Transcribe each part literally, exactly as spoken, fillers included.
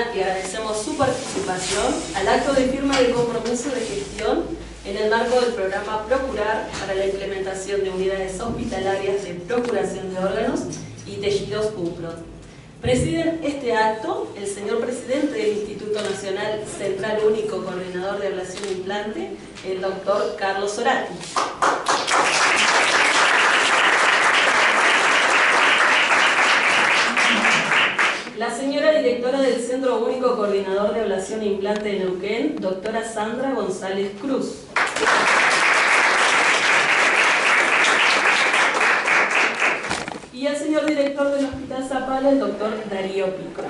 y agradecemos su participación al acto de firma del compromiso de gestión en el marco del programa Procurar para la implementación de unidades hospitalarias de procuración de órganos y tejidos U P R O D. Presiden este acto el señor presidente del Instituto Nacional Central Único Coordinador de Ablación e Implante, el doctor Carlos Sorati. La señora directora del Centro Único Coordinador de Ablación e Implante de Neuquén, doctora Sandra González Cruz. Y el señor director del Hospital Zapala, el doctor Darío Pico.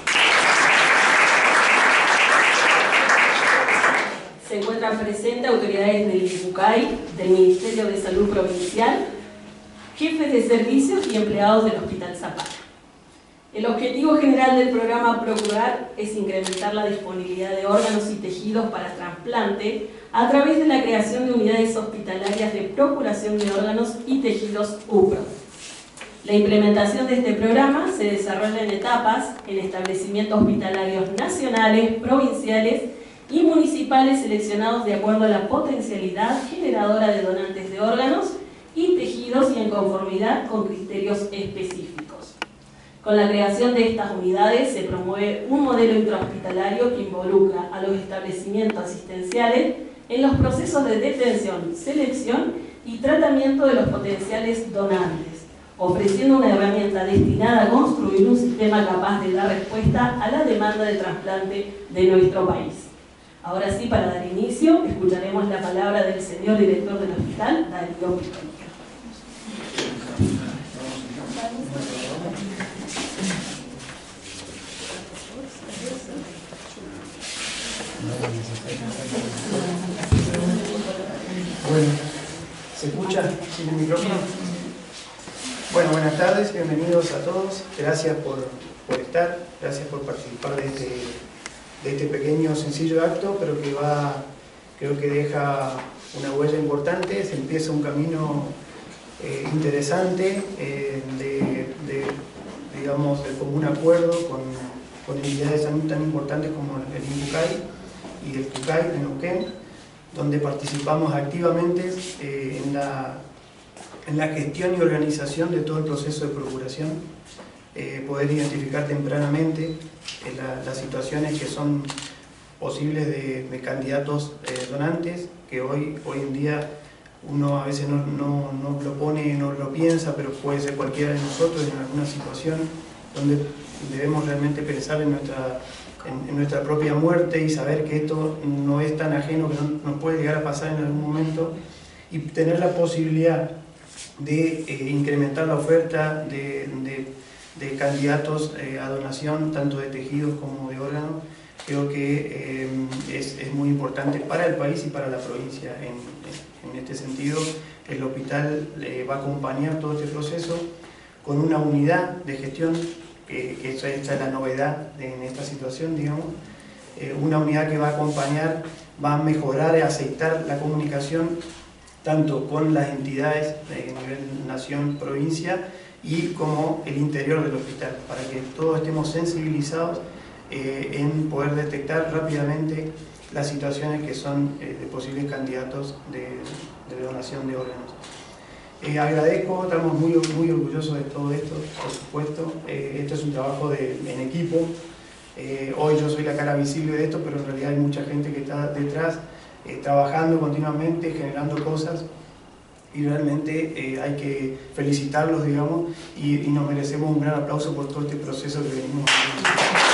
Se encuentran presentes autoridades del INPUCAI, del Ministerio de Salud Provincial, jefes de servicios y empleados del Hospital Zapala. El objetivo general del programa Procurar es incrementar la disponibilidad de órganos y tejidos para trasplante a través de la creación de unidades hospitalarias de procuración de órganos y tejidos U P R O D. La implementación de este programa se desarrolla en etapas en establecimientos hospitalarios nacionales, provinciales y municipales seleccionados de acuerdo a la potencialidad generadora de donantes de órganos y tejidos y en conformidad con criterios específicos. Con la creación de estas unidades se promueve un modelo intrahospitalario que involucra a los establecimientos asistenciales en los procesos de detención, selección y tratamiento de los potenciales donantes, ofreciendo una herramienta destinada a construir un sistema capaz de dar respuesta a la demanda de trasplante de nuestro país. Ahora sí, para dar inicio, escucharemos la palabra del señor director del hospital, Darío Pico. Bueno, ¿se escucha sin el micrófono? Bueno, buenas tardes, bienvenidos a todos. Gracias por, por estar, gracias por participar de este, de este pequeño, sencillo acto, pero que va, creo que deja una huella importante. Se empieza un camino eh, interesante eh, de, de, digamos, de común acuerdo con, con entidades tan, tan importantes como el INPUCAI y el TUCAI de Neuquén, donde participamos activamente eh, en, la, en la gestión y organización de todo el proceso de procuración, eh, poder identificar tempranamente eh, la, las situaciones que son posibles de, de candidatos eh, donantes, que hoy, hoy en día uno a veces no, no, no lo pone, no lo piensa, pero puede ser cualquiera de nosotros en alguna situación donde debemos realmente pensar en nuestra En, en nuestra propia muerte y saber que esto no es tan ajeno, que no, nos puede llegar a pasar en algún momento, y tener la posibilidad de eh, incrementar la oferta de, de, de candidatos eh, a donación, tanto de tejidos como de órganos, creo que eh, es, es muy importante para el país y para la provincia. En, en este sentido, el hospital eh, va a acompañar todo este proceso con una unidad de gestión, que, que esta es la novedad en esta situación, digamos, eh, una unidad que va a acompañar, va a mejorar y aceitar la comunicación tanto con las entidades de nivel nación, provincia y como el interior del hospital, para que todos estemos sensibilizados eh, en poder detectar rápidamente las situaciones que son eh, de posibles candidatos de, de donación de órganos. Eh, agradezco, estamos muy, muy orgullosos de todo esto, por supuesto. Eh, esto es un trabajo de, en equipo. Eh, hoy yo soy la cara visible de esto, pero en realidad hay mucha gente que está detrás, eh, trabajando continuamente, generando cosas, y realmente eh, hay que felicitarlos, digamos, y, y nos merecemos un gran aplauso por todo este proceso que venimos haciendo.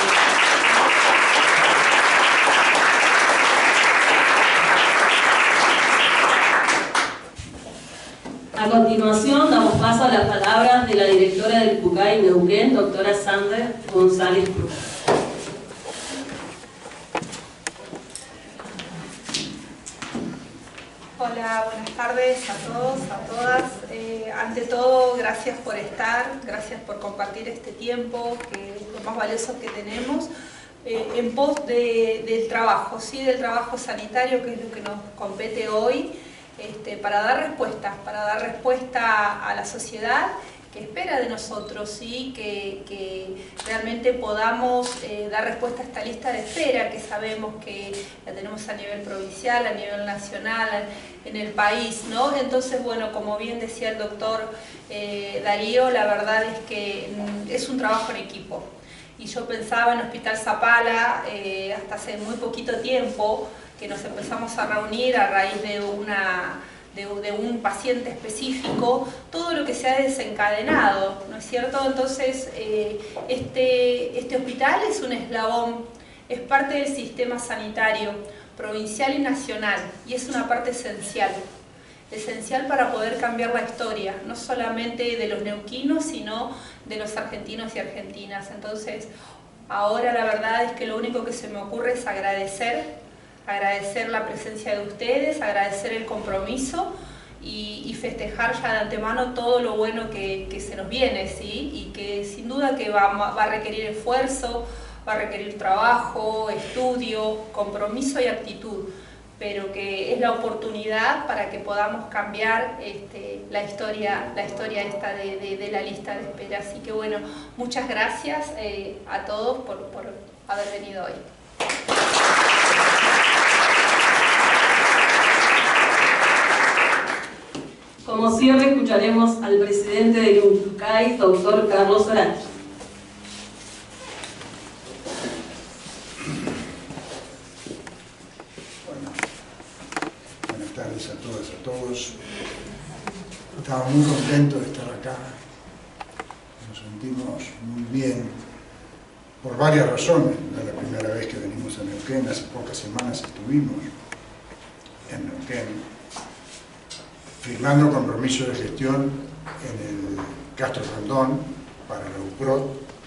A continuación, damos paso a las palabras de la directora del TUCAI Neuquén, doctora Sandra González Cruz. Hola, buenas tardes a todos, a todas. Eh, ante todo, gracias por estar, gracias por compartir este tiempo, que es lo más valioso que tenemos, eh, en pos de, del trabajo, ¿sí? Del trabajo sanitario, que es lo que nos compete hoy. Este, para dar respuestas, para dar respuesta a la sociedad que espera de nosotros, ¿sí? que, que realmente podamos eh, dar respuesta a esta lista de espera que sabemos que la tenemos a nivel provincial, a nivel nacional, en el país, ¿no? Entonces, bueno, como bien decía el doctor eh, Darío, la verdad es que mm, es un trabajo en equipo. Y yo pensaba en Hospital Zapala eh, hasta hace muy poquito tiempo, que nos empezamos a reunir a raíz de una... De, de un paciente específico, todo lo que se ha desencadenado, ¿no es cierto? Entonces, eh, este, este hospital es un eslabón, es parte del sistema sanitario provincial y nacional, y es una parte esencial, esencial para poder cambiar la historia, no solamente de los neuquinos, sino de los argentinos y argentinas. Entonces, ahora la verdad es que lo único que se me ocurre es agradecer agradecer la presencia de ustedes, agradecer el compromiso y, y festejar ya de antemano todo lo bueno que, que se nos viene, ¿sí? Y que sin duda que va, va a requerir esfuerzo, va a requerir trabajo, estudio, compromiso y actitud, pero que es la oportunidad para que podamos cambiar este, la historia, la historia esta de, de, de la lista de espera. Así que bueno, muchas gracias eh, a todos por, por haber venido hoy. Como cierre, escucharemos al presidente del INCUCAI, doctor Carlos Orange. Bueno, buenas tardes a todas y a todos. Estamos muy contentos de estar acá. Nos sentimos muy bien por varias razones. No es la primera vez que venimos a Neuquén, hace pocas semanas estuvimos en Neuquén firmando compromiso de gestión en el Castro Rondón para la U P R O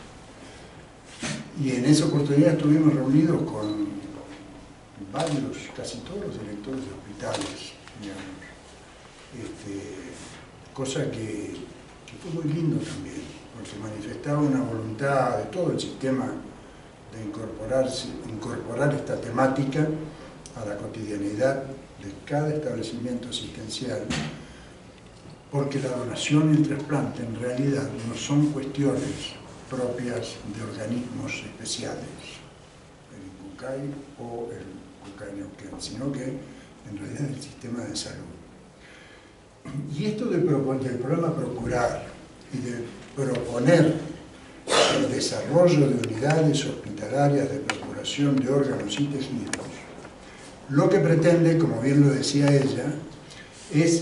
T, y en esa oportunidad estuvimos reunidos con varios, casi todos los directores de hospitales, digamos, este, cosa que, que fue muy lindo también, porque manifestaba una voluntad de todo el sistema de incorporarse, incorporar esta temática a la cotidianidad de cada establecimiento asistencial, porque la donación y el trasplante en realidad no son cuestiones propias de organismos especiales, el INCUCAI o el INCUCAI Neuquén, sino que en realidad es el sistema de salud. Y esto de, del programa Procurar y de proponer el desarrollo de unidades hospitalarias de procuración de órganos y tejidos, lo que pretende, como bien lo decía ella, es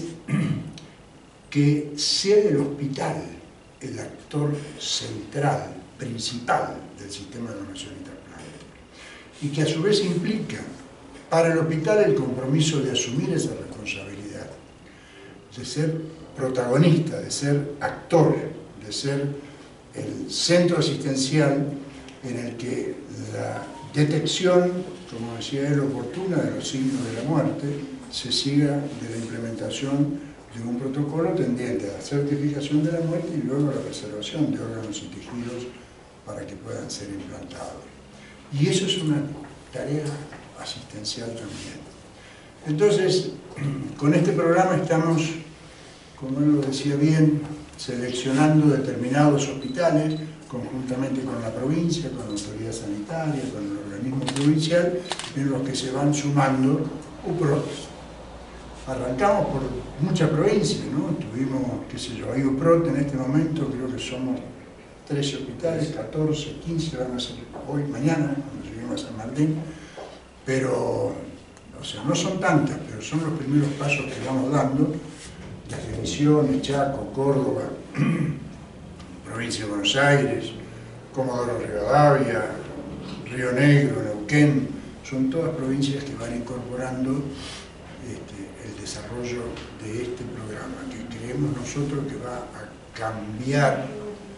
que sea el hospital el actor central, principal del sistema de donación y trasplante, y que a su vez implica para el hospital el compromiso de asumir esa responsabilidad, de ser protagonista, de ser actor, de ser el centro asistencial en el que la detección, como decía él, oportuna de los signos de la muerte, se siga de la implementación de un protocolo tendiente a la certificación de la muerte y luego a la preservación de órganos y tejidos para que puedan ser implantados. Y eso es una tarea asistencial también. Entonces, con este programa estamos, como él lo decía bien, seleccionando determinados hospitales, conjuntamente con la provincia, con la autoridad sanitaria, con el organismo provincial, en los que se van sumando U P R O Ts. Arrancamos por muchas provincias, ¿no? Tuvimos, qué sé yo, hay U P R O T en este momento, creo que somos trece hospitales, catorce, quince van a ser hoy, mañana, cuando lleguemos a San Martín, pero, o sea, no son tantas, pero son los primeros pasos que vamos dando, desde Misiones, Chaco, Córdoba, provincia de Buenos Aires, Comodoro Rivadavia, Río Negro, Neuquén, son todas provincias que van incorporando este, el desarrollo de este programa, que creemos nosotros que va a cambiar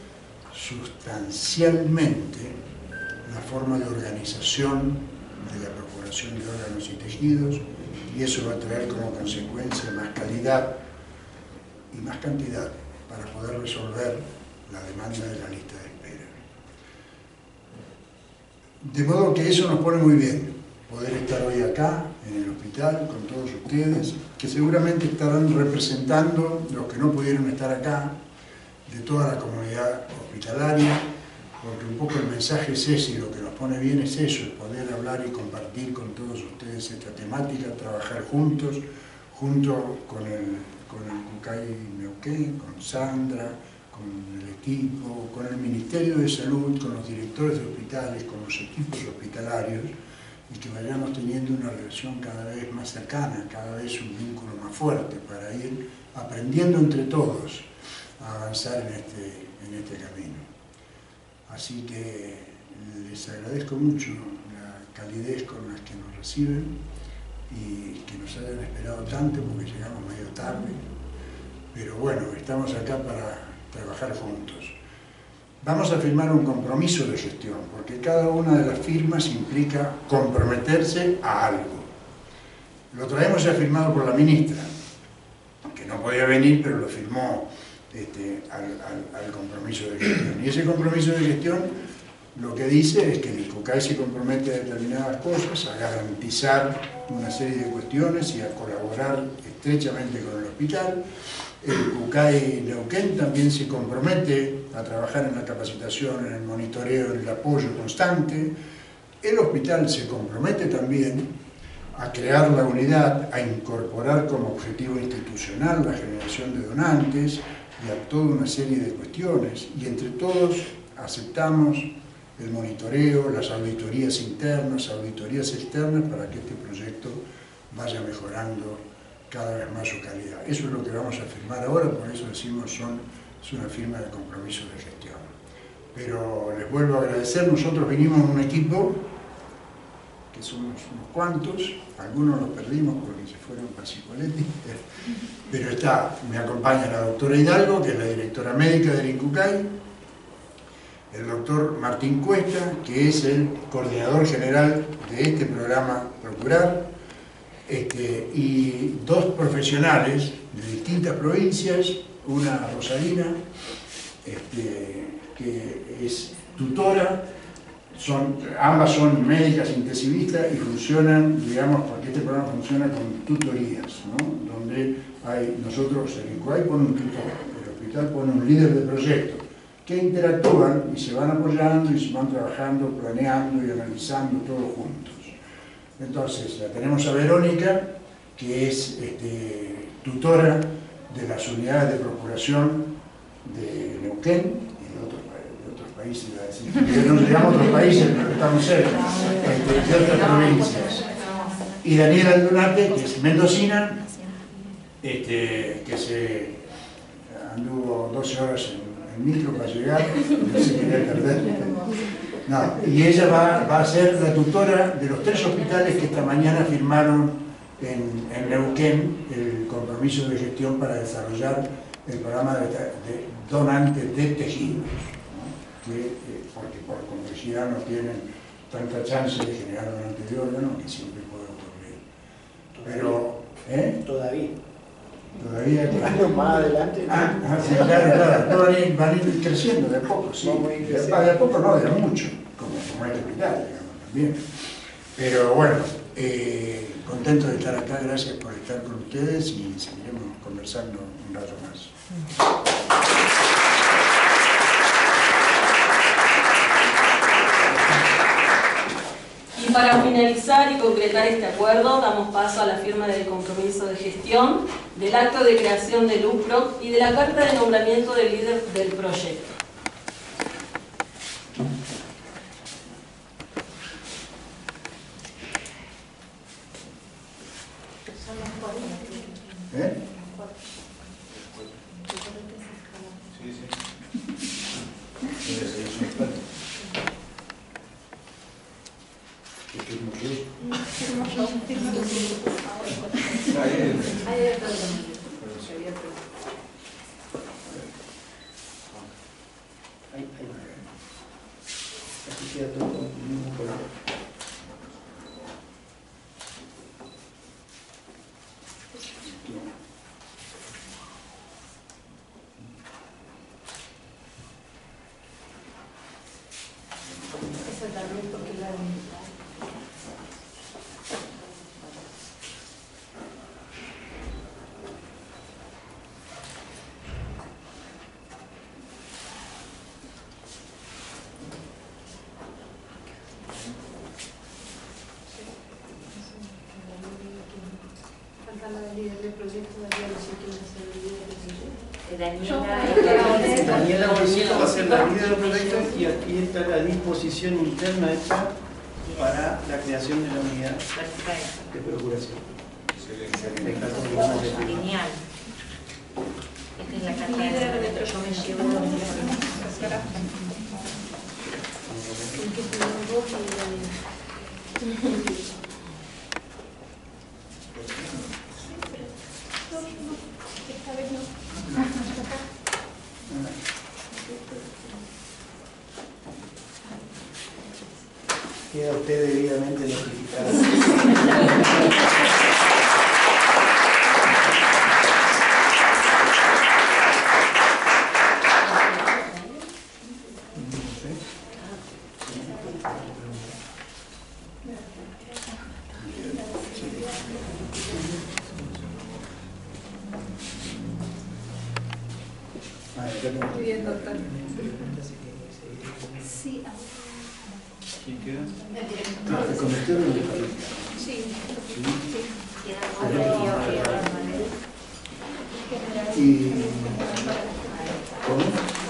sustancialmente la forma de organización de la procuración de órganos y tejidos, y eso va a traer como consecuencia más calidad y más cantidad para poder resolver la demanda de la lista de espera. De modo que eso nos pone muy bien, poder estar hoy acá, en el hospital, con todos ustedes, que seguramente estarán representando los que no pudieron estar acá, de toda la comunidad hospitalaria, porque un poco el mensaje es ese, y lo que nos pone bien es eso, es poder hablar y compartir con todos ustedes esta temática, trabajar juntos, junto con el, con el CUCAI Neuquén, con Sandra, con el equipo, con el Ministerio de Salud, con los directores de hospitales, con los equipos hospitalarios, y que vayamos teniendo una relación cada vez más cercana, cada vez un vínculo más fuerte para ir aprendiendo entre todos a avanzar en este, en este camino. Así que les agradezco mucho la calidez con la que nos reciben y que nos hayan esperado tanto porque llegamos medio tarde, pero bueno, estamos acá para trabajar juntos. Vamos a firmar un compromiso de gestión, porque cada una de las firmas implica comprometerse a algo. Lo traemos ya firmado por la ministra, que no podía venir, pero lo firmó este, al, al, al compromiso de gestión. Y ese compromiso de gestión lo que dice es que el CUCAI se compromete a determinadas cosas, a garantizar una serie de cuestiones y a colaborar estrechamente con el hospital. El CUCAI Neuquén también se compromete a trabajar en la capacitación, en el monitoreo, en el apoyo constante. El hospital se compromete también a crear la unidad, a incorporar como objetivo institucional la generación de donantes y a toda una serie de cuestiones. Y entre todos aceptamos el monitoreo, las auditorías internas, auditorías externas para que este proyecto vaya mejorando cada vez más su calidad. Eso es lo que vamos a firmar ahora, por eso decimos son, es una firma de compromiso de gestión. Pero les vuelvo a agradecer, nosotros vinimos en un equipo que somos unos cuantos, algunos los perdimos porque se fueron para Psicoletti, pero está, me acompaña la doctora Hidalgo, que es la directora médica del INCUCAI, el doctor Martín Cuesta, que es el coordinador general de este programa Procurar, Este, y dos profesionales de distintas provincias, una rosarina, este, que es tutora, son, ambas son médicas intensivistas y funcionan, digamos, porque este programa funciona con tutorías, ¿no? Donde hay, nosotros, el INCUCAI pone un tutor, el hospital pone un líder de proyecto, que interactúan y se van apoyando y se van trabajando, planeando y analizando todo juntos. Entonces, la tenemos a Verónica, que es este, tutora de las unidades de procuración de Neuquén y de otros, de otros países, no llegamos a otros países, pero estamos cerca, este, de otras provincias. Y Daniela Aldunate, que es mendocina, este, que se anduvo doce horas en, en micro para llegar, no se quería perder. No, y ella va, va a ser la tutora de los tres hospitales que esta mañana firmaron en, en Neuquén el compromiso de gestión para desarrollar el programa de, de donantes de tejidos, ¿no? Que, eh, porque por complejidad no tienen tanta chance de generar donantes de órganos, que siempre puede ocurrir. Pero, ¿eh? Todavía. Todavía que... Años más adelante. Ah, ah, sí, claro, claro. Van a, ir, van a ir creciendo de a poco, sí. De, de a poco no, de a mucho, como, como este hospital, digamos, también. Pero bueno, eh, contento de estar acá, gracias por estar con ustedes y seguiremos conversando un rato más. Y para finalizar y concretar este acuerdo, damos paso a la firma del compromiso de gestión, del acto de creación del U P R O y de la carta de nombramiento del líder del proyecto. ¿Eh? Sí, sí. Aquí queda todo con el mismo color. Eso también porque la la líder del proyecto, Daniela, no sé quién va a ser el líder del proyecto. Daniela, Daniela Boisito va a ser la líder del proyecto y aquí está la disposición interna hecha para la creación de la unidad de procuración. Genial. Esta es la carta de la yo me llevo El que se dio vos y Daniela. Esta vez no. Queda usted debidamente notificado. Muy bien, doctor. Sí, ¿El comité o el director? sí. Y... ¿Cómo?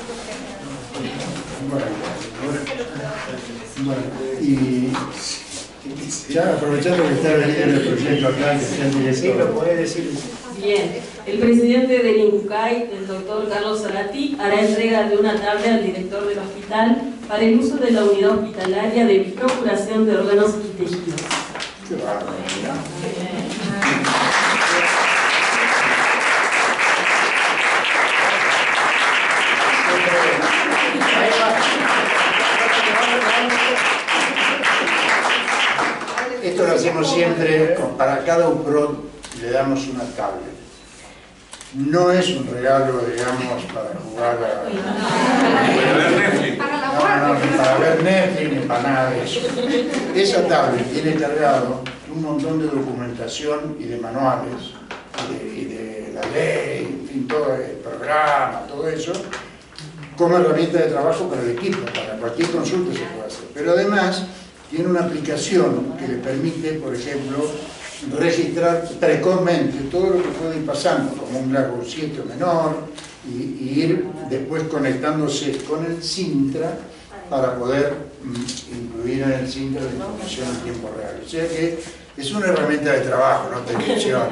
Bueno, bueno, y ya aprovechando que está el líder del proyecto acá, que está el Sí, director. lo podés decir. Bien, el presidente del INCUCAI, el doctor Carlos Zarati, hará entrega de una tarde al director del hospital para el uso de la unidad hospitalaria de procuración de órganos y tejidos. Qué bárbaro. Esto lo hacemos siempre, para cada U P R O D le damos una tablet. No es un regalo, digamos, para jugar a... No, no, ni para ver Netflix, ni para nada de eso. Esa tablet tiene cargado un montón de documentación y de manuales, y de, y de la ley, en fin, todo el programa, todo eso, como herramienta de trabajo para el equipo, para cualquier consulta se puede hacer. Pero además tiene una aplicación que le permite, por ejemplo, registrar precozmente todo lo que puede ir pasando, como un Glass siete o menor, y, y ir después conectándose con el Sintra para poder mm, incluir en el Sintra la información en tiempo real. O sea que es una herramienta de trabajo, no te ilusiones.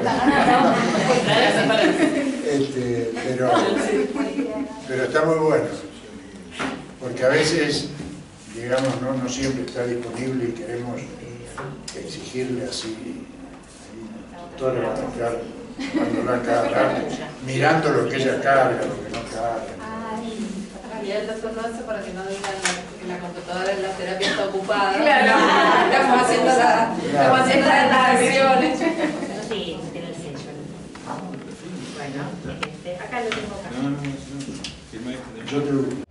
este, pero, pero está muy bueno, porque a veces, digamos, no, no siempre está disponible y queremos exigirle así. Todo le va a tocar dándola cada rato, mirando lo que ella carga, lo que no carga. Y el doctor lo hace para que no digan que la computadora en la terapia está ocupada. Claro. Estamos haciendo la, estamos haciendo las acciones. Sí, tiene el sello. Bueno, este, acá lo tengo acá. Yo te lo digo.